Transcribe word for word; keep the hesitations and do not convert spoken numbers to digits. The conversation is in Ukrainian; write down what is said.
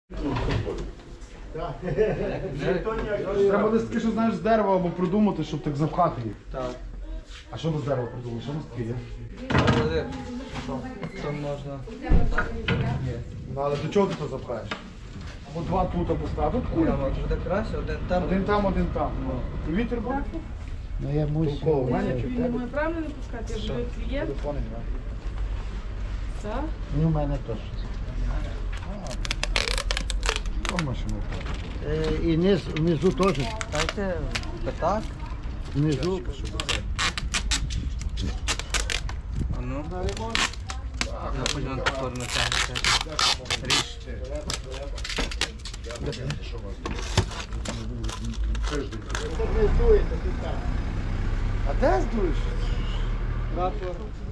Треба десь таке, що знаєш, з дерева або придумати, щоб так запхати їх. Так. А що ти з дерева придумав? Що у нас таке є? Що можна? Ну, але до чого ти це запхаєш? Або два тут поставити. Я можу буде краще, один там. Один там, один там. І вітер буде? Ну я мусив. Кого? У мене чи в Він не тебе? має права не пускати, я живий клієнт. Телефони грає. Так? Ну, в мене теж. Що машина? Е, і низ, внизу теж. Дайте п'ятак. Внизу. А ну. Я потім на ту сторону тягнути. Ріж. А де здуєш? Прапор.